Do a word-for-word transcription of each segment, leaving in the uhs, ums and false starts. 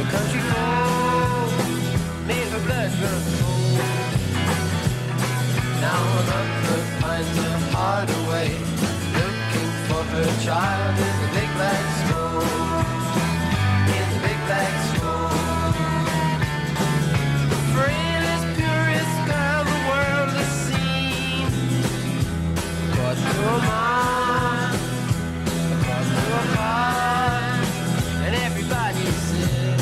Country folk made her blood run cold. Now a mother finds her heart away, looking for her child in the big black smoke. In the big black smoke. Frailest, purest girl the world has seen. But to a mom, but to a heart, and everybody said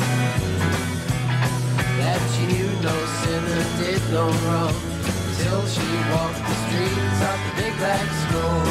that she knew no sinner did no wrong, till she walked the streets of the big black snow.